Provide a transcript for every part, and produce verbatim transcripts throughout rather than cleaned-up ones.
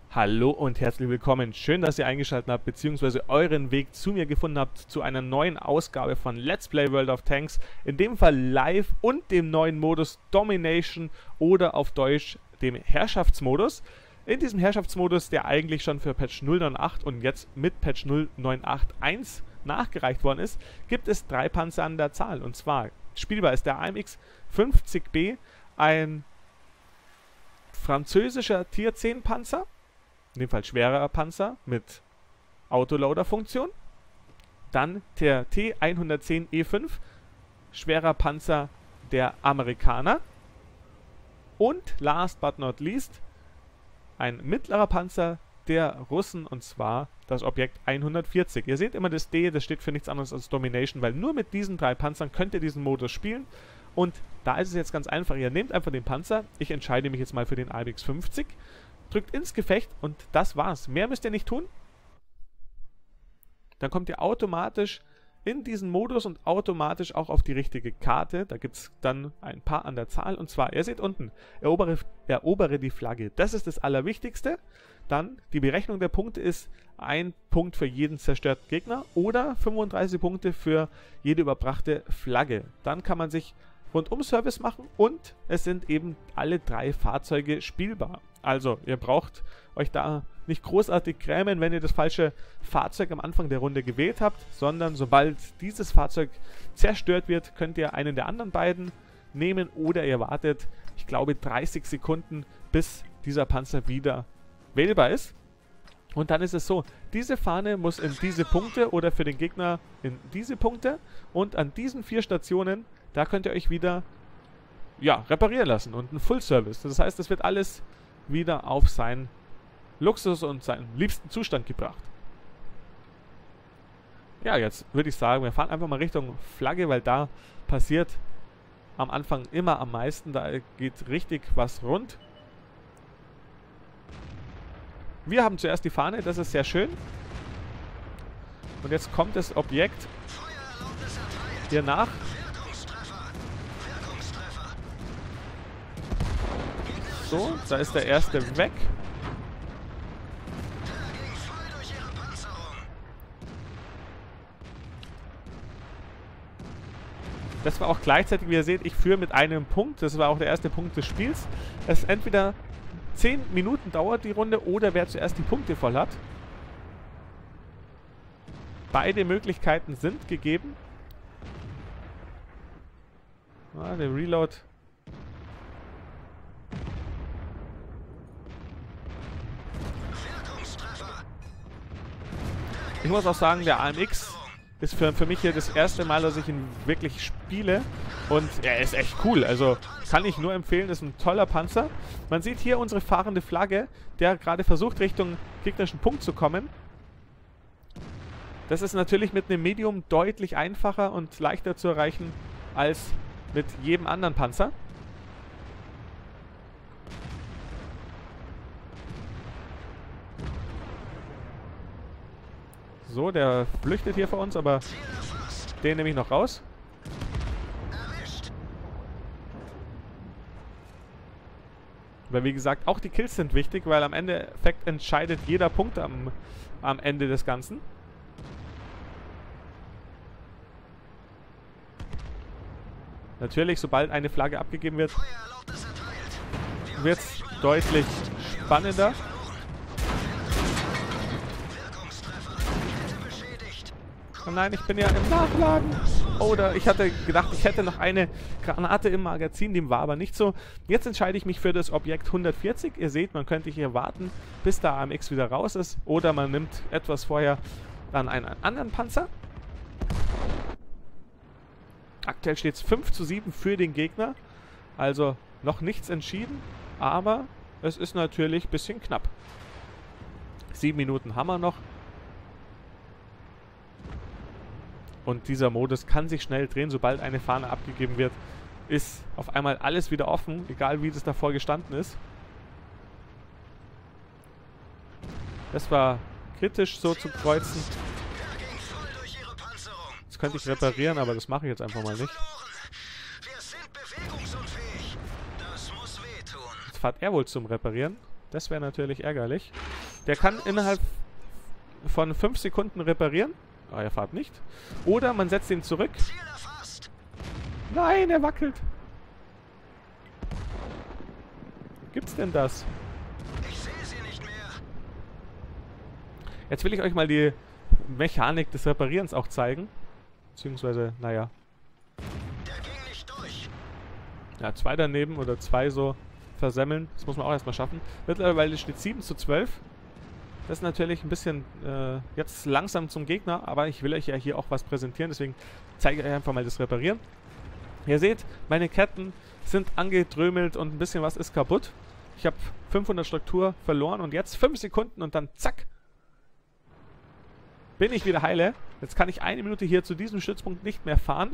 Hallo und herzlich willkommen. Schön, dass ihr eingeschaltet habt, beziehungsweise euren Weg zu mir gefunden habt, zu einer neuen Ausgabe von Let's Play World of Tanks. In dem Fall live und dem neuen Modus Domination oder auf Deutsch dem Herrschaftsmodus. In diesem Herrschaftsmodus, der eigentlich schon für Patch null neun acht und jetzt mit Patch null neun acht eins nachgereicht worden ist, gibt es drei Panzer an der Zahl. Und zwar spielbar ist der A M X fünfzig B, ein französischer Tier zehn Panzer. In dem Fall schwerer Panzer mit Autoloader-Funktion. Dann der T hundertzehn E fünf, schwerer Panzer der Amerikaner. Und last but not least, ein mittlerer Panzer der Russen, und zwar das Objekt hundertvierzig. Ihr seht immer das D, das steht für nichts anderes als Domination, weil nur mit diesen drei Panzern könnt ihr diesen Modus spielen. Und da ist es jetzt ganz einfach, ihr nehmt einfach den Panzer, ich entscheide mich jetzt mal für den A M X fünfzig, drückt ins Gefecht und das war's. Mehr müsst ihr nicht tun. Dann kommt ihr automatisch in diesen Modus und automatisch auch auf die richtige Karte. Da gibt es dann ein paar an der Zahl. Und zwar, ihr seht unten, erobere, erobere die Flagge. Das ist das Allerwichtigste. Dann, die Berechnung der Punkte ist ein Punkt für jeden zerstörten Gegner oder fünfunddreißig Punkte für jede überbrachte Flagge. Dann kann man sich Rundum-Service machen und es sind eben alle drei Fahrzeuge spielbar. Also, ihr braucht euch da nicht großartig grämen, wenn ihr das falsche Fahrzeug am Anfang der Runde gewählt habt, sondern sobald dieses Fahrzeug zerstört wird, könnt ihr einen der anderen beiden nehmen oder ihr wartet, ich glaube, dreißig Sekunden, bis dieser Panzer wieder wählbar ist. Und dann ist es so, diese Fahne muss in diese Punkte oder für den Gegner in diese Punkte und an diesen vier Stationen, da könnt ihr euch wieder ja, reparieren lassen und einen Full Service. Das heißt, es wird alles wieder auf seinen Luxus und seinen liebsten Zustand gebracht. Ja, jetzt würde ich sagen, wir fahren einfach mal Richtung Flagge, weil da passiert am Anfang immer am meisten. Da geht richtig was rund. Wir haben zuerst die Fahne, das ist sehr schön. Und jetzt kommt das Objekt hier nach. So, da ist der erste weg. Das war auch gleichzeitig, wie ihr seht, ich führe mit einem Punkt. Das war auch der erste Punkt des Spiels. Es entweder zehn Minuten dauert die Runde oder wer zuerst die Punkte voll hat. Beide Möglichkeiten sind gegeben. Ah, der Reload. Ich muss auch sagen, der A M X ist für, für mich hier das erste Mal, dass ich ihn wirklich spiele. Und er ist echt cool. Also kann ich nur empfehlen, ist ein toller Panzer. Man sieht hier unsere fahrende Flagge, der gerade versucht, Richtung gegnerischen Punkt zu kommen. Das ist natürlich mit einem Medium deutlich einfacher und leichter zu erreichen als mit jedem anderen Panzer. So, der flüchtet hier vor uns, aber den nehme ich noch raus. Aber wie gesagt, auch die Kills sind wichtig, weil am Endeffekt entscheidet jeder Punkt am, am Ende des Ganzen. Natürlich, sobald eine Flagge abgegeben wird, wird es deutlich spannender. Oh nein, ich bin ja im Nachladen. Oder ich hatte gedacht, ich hätte noch eine Granate im Magazin, dem war aber nicht so. Jetzt entscheide ich mich für das Objekt hundertvierzig. Ihr seht, man könnte hier warten, bis der A M X wieder raus ist. Oder man nimmt etwas vorher dann einen anderen Panzer. Aktuell steht es fünf zu sieben für den Gegner. Also noch nichts entschieden, aber es ist natürlich ein bisschen knapp. Sieben Minuten haben wir noch. Und dieser Modus kann sich schnell drehen, sobald eine Fahne abgegeben wird, ist auf einmal alles wieder offen, egal wie das davor gestanden ist. Das war kritisch so zu kreuzen. Das könnte ich reparieren, aber das mache ich jetzt einfach mal nicht. Jetzt fahrt er wohl zum Reparieren. Das wäre natürlich ärgerlich. Der kann innerhalb von fünf Sekunden reparieren. Ah, er fährt nicht. Oder man setzt ihn zurück. Nein, er wackelt. Gibt's denn das? Ich sehe sie nicht mehr. Jetzt will ich euch mal die Mechanik des Reparierens auch zeigen. Beziehungsweise, naja. Der ging nicht durch. Ja, zwei daneben oder zwei so versemmeln. Das muss man auch erstmal schaffen. Mittlerweile steht sieben zu zwölf. Das ist natürlich ein bisschen äh, jetzt langsam zum Gegner, aber ich will euch ja hier auch was präsentieren, deswegen zeige ich euch einfach mal das Reparieren. Ihr seht, meine Ketten sind angedrömelt und ein bisschen was ist kaputt. Ich habe fünfhundert Struktur verloren und jetzt fünf Sekunden und dann zack, bin ich wieder heile. Jetzt kann ich eine Minute hier zu diesem Stützpunkt nicht mehr fahren.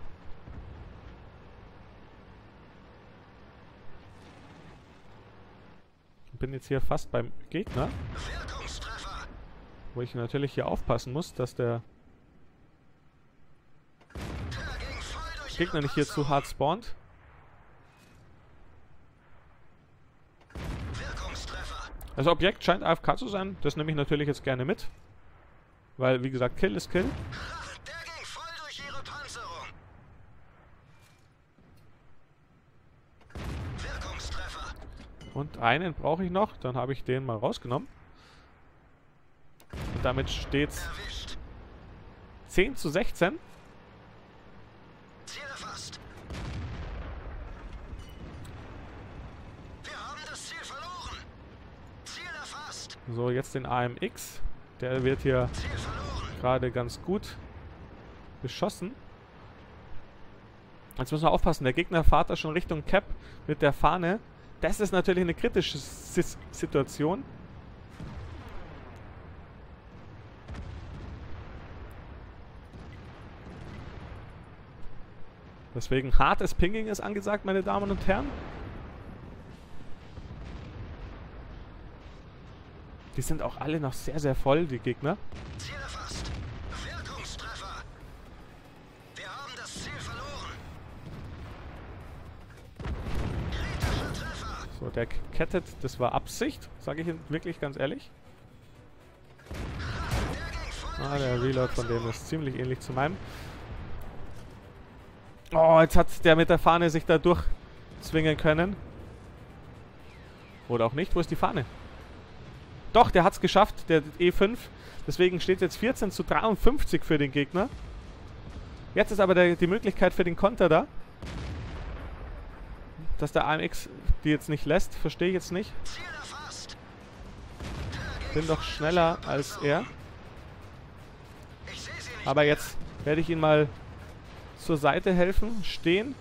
Bin jetzt hier fast beim Gegner, wo ich natürlich hier aufpassen muss, dass der Gegner nicht hier zu hart spawnt. Das Objekt scheint A F K zu sein, das nehme ich natürlich jetzt gerne mit, weil wie gesagt, Kill ist Kill. Der ging voll durch ihre Panzerung. Wirkungstreffer. Und einen brauche ich noch, dann habe ich den mal rausgenommen. Und damit steht es Erwischt. zehn zu sechzehn. Ziel erfasst. Wir haben das Ziel verloren. Ziel erfasst. So, jetzt den A M X. Der wird hier Ziel verloren. gerade ganz gut beschossen. Jetzt müssen wir aufpassen, der Gegner fährt da schon Richtung Cap mit der Fahne. Das ist natürlich eine kritische S Situation. Deswegen hartes Pinging ist angesagt, meine Damen und Herren. Die sind auch alle noch sehr, sehr voll, die Gegner. Ziel erfasst. Wirkungstreffer. Wir haben das Ziel verloren. Kritischer Treffer. So, der kettet, das war Absicht, sage ich Ihnen wirklich ganz ehrlich. Der ging voll Ah, durch der ihre Reload von dem Panzerung. ist ziemlich ähnlich zu meinem. Oh, jetzt hat der mit der Fahne sich da durchzwingen können. Oder auch nicht. Wo ist die Fahne? Doch, der hat es geschafft, der E fünf. Deswegen steht jetzt vierzehn zu dreiundfünfzig für den Gegner. Jetzt ist aber der, die Möglichkeit für den Konter da. Dass der A M X die jetzt nicht lässt, verstehe ich jetzt nicht. Ziel erfasst. Bin doch schneller als er. Ich sehe sie nicht. Aber jetzt werde ich ihn mal zur Seite helfen, stehen.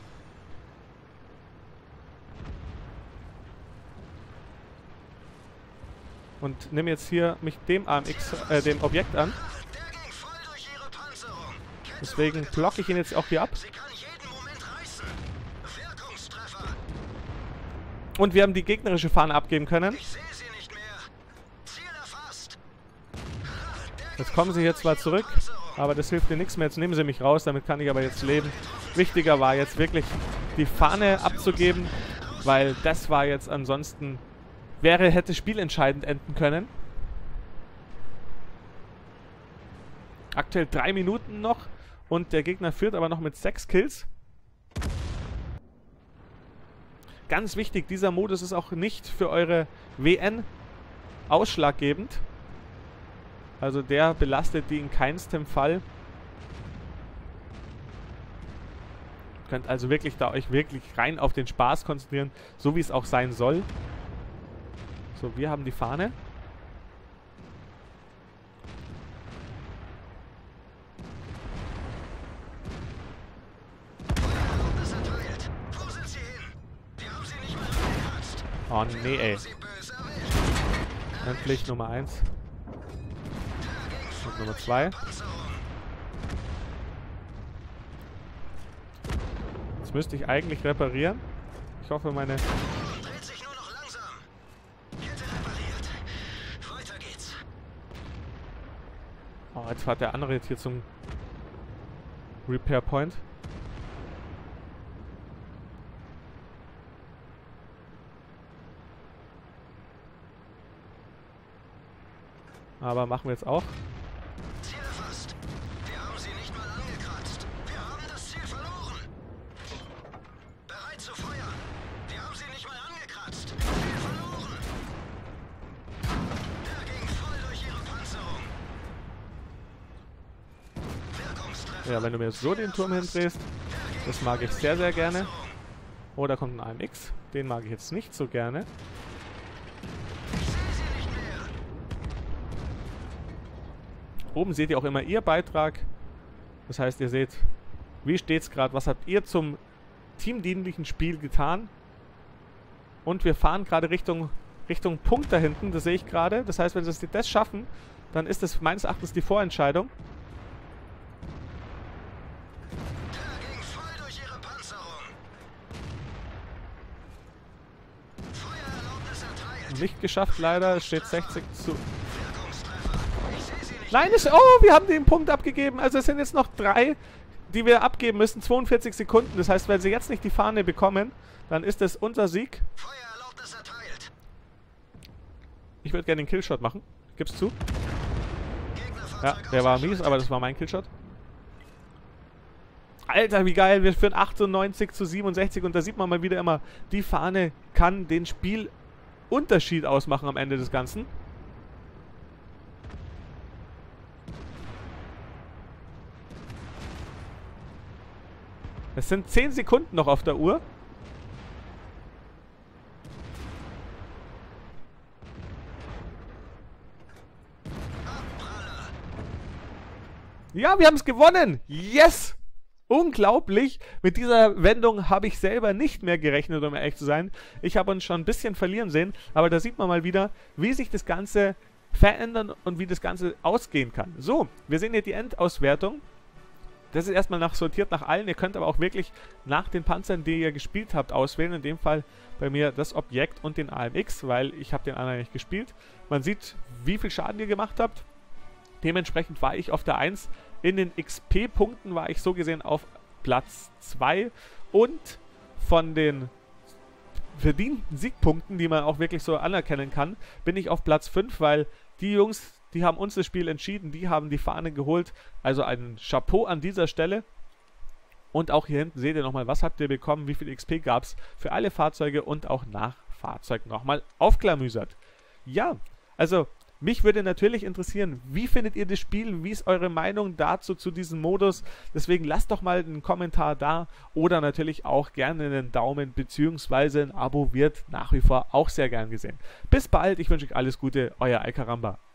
Und nehme jetzt hier mich dem A M X, äh, dem Objekt an. Der ging voll durch ihre Panzerung. Kette Deswegen wurde blocke ich ihn jetzt auch hier ab. Sie kann jeden Moment reißen. Wirkungstreffer. Und wir haben die gegnerische Fahne abgeben können. Ich sehe sie nicht mehr. Ziel erfasst. Jetzt kommen sie hier zwar zurück, aber das hilft mir nichts mehr. Jetzt nehmen sie mich raus, damit kann ich aber jetzt leben. Wichtiger war jetzt wirklich die Fahne abzugeben, weil das war jetzt ansonsten, wäre, hätte spielentscheidend enden können. Aktuell drei Minuten noch und der Gegner führt aber noch mit sechs Kills. Ganz wichtig, dieser Modus ist auch nicht für eure W N ausschlaggebend. Also der belastet die in keinstem Fall. Ihr könnt also wirklich da euch wirklich rein auf den Spaß konzentrieren, so wie es auch sein soll. So, wir haben die Fahne. Ist erteilt. Wo sind sie hin? Wir haben sie nicht mehr angekratzt. Oh nee, ey. Sie böse erwischt. Endlich Nummer eins. Der ging voll Und Nummer durch zwei. ihre Panzerung. Jetzt müsste ich eigentlich reparieren. Ich hoffe, meine... Dreht sich nur noch langsam. Kette repariert. Weiter geht's. Oh, jetzt fährt der andere jetzt hier zum Repair Point. Aber machen wir jetzt auch. Ziel erfasst. Wir haben sie nicht mal angekratzt. Wir haben das Ziel verloren. Bereit zu feuern. Wir haben sie nicht mal angekratzt. Ziel verloren. Der ging voll durch ihre Panzerung. Wirkungstreffer. Ja, wenn du mir so den Turm hindrehst, das mag ich sehr, sehr gerne. Oh, da kommt ein A M X. Den mag ich jetzt nicht so gerne. Oben seht ihr auch immer ihr Beitrag. Das heißt, ihr seht, wie steht's gerade, was habt ihr zum teamdienlichen Spiel getan. Und wir fahren gerade Richtung, Richtung Punkt da hinten, das sehe ich gerade. Das heißt, wenn sie das schaffen, dann ist das meines Erachtens die Vorentscheidung. Der ging voll durch ihre Panzerung. Feuererlaubnis erteilt. Nicht geschafft leider, es steht sechzig zu... Wirkungstreffer. Ich sehe sie nicht. Nein, es, oh, wir haben den Punkt abgegeben. Also es sind jetzt noch drei, die wir abgeben müssen. zweiundvierzig Sekunden. Das heißt, wenn sie jetzt nicht die Fahne bekommen, dann ist es unser Sieg. Feuererlaubnis erteilt. Ich würde gerne den Killshot machen. Gib's zu. Gegnerfahrzeug Ja, der war mies, aber das war mein Killshot. Alter, wie geil. Wir führen achtundneunzig zu siebenundsechzig und da sieht man mal wieder immer, die Fahne kann den Spielunterschied ausmachen am Ende des Ganzen. Es sind zehn Sekunden noch auf der Uhr. Ja, wir haben es gewonnen. Yes! Unglaublich. Mit dieser Wendung habe ich selber nicht mehr gerechnet, um ehrlich zu sein. Ich habe uns schon ein bisschen verlieren sehen, aber da sieht man mal wieder, wie sich das Ganze verändern und wie das Ganze ausgehen kann. So, wir sehen hier die Endauswertung. Das ist erstmal nach sortiert nach allen. Ihr könnt aber auch wirklich nach den Panzern, die ihr gespielt habt, auswählen. In dem Fall bei mir das Objekt und den A M X, weil ich habe den anderen nicht gespielt. Man sieht, wie viel Schaden ihr gemacht habt. Dementsprechend war ich auf der eins. In den X P-Punkten war ich so gesehen auf Platz zwei. Und von den verdienten Siegpunkten, die man auch wirklich so anerkennen kann, bin ich auf Platz fünf, weil die Jungs... Die haben uns das Spiel entschieden, die haben die Fahne geholt. Also ein Chapeau an dieser Stelle. Und auch hier hinten seht ihr nochmal, was habt ihr bekommen, wie viel X P gab es für alle Fahrzeuge und auch nach Fahrzeug nochmal aufklamüsert. Ja, also mich würde natürlich interessieren, wie findet ihr das Spiel, wie ist eure Meinung dazu, zu diesem Modus? Deswegen lasst doch mal einen Kommentar da oder natürlich auch gerne einen Daumen bzw. ein Abo wird nach wie vor auch sehr gern gesehen. Bis bald, ich wünsche euch alles Gute, euer Alcaramba.